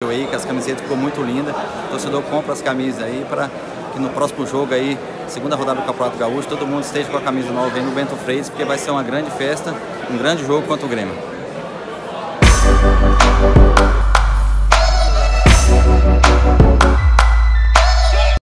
Brasil aí, que as camisetas ficou muito linda. O torcedor compra as camisas aí para que no próximo jogo aí, segunda rodada do Campeonato Gaúcho, todo mundo esteja com a camisa nova aí no Bento Freitas, porque vai ser uma grande festa, um grande jogo contra o Grêmio.